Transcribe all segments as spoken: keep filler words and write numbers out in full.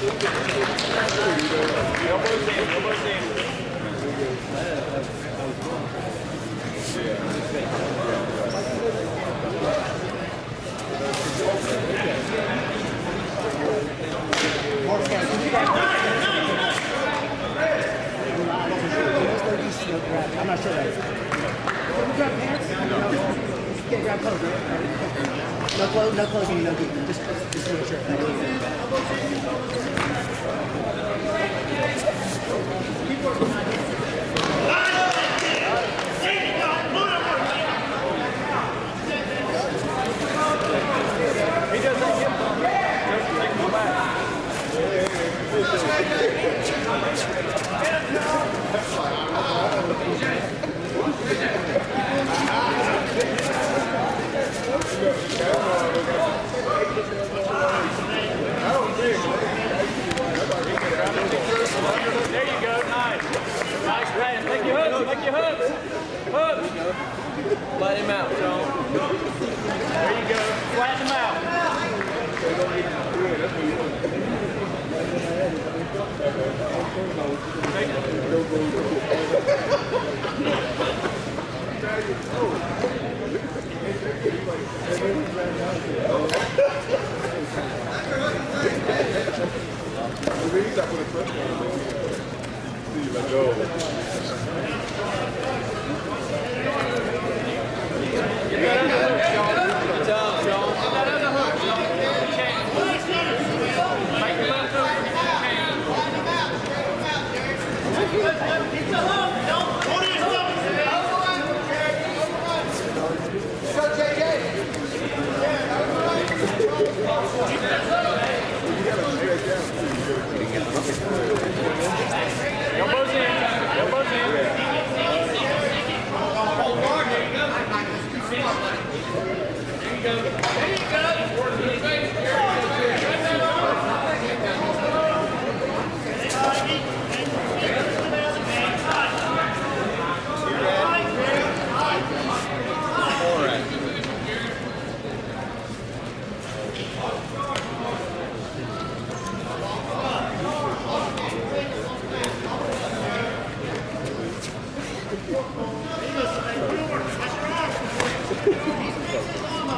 Elbows in, elbows in. I'm not sure that. Can you grab pants? No. You can't grab clothes, right? No clothes, no clothes, no gear. Just, just a shirt. He doesn't get them. They go back. There you go, nice. Nice pass. Make your hooks, make your hooks. Hooks. Let him out, Sean. There you go. Flatten him out. Let go. Get that other hook, Sean. Good job, Sean. Get that other hook, Sean. Make the left hook. It's a hook. Don't hold it. Go, J J. Elbows in. Elbows in. There you go. There you go.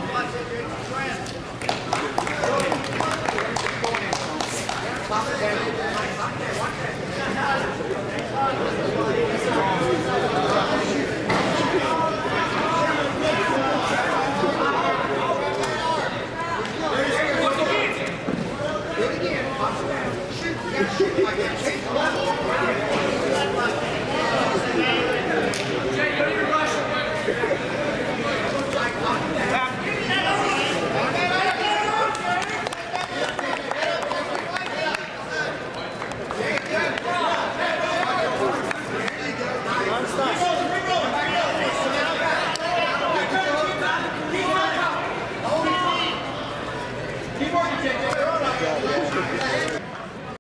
Pop it down.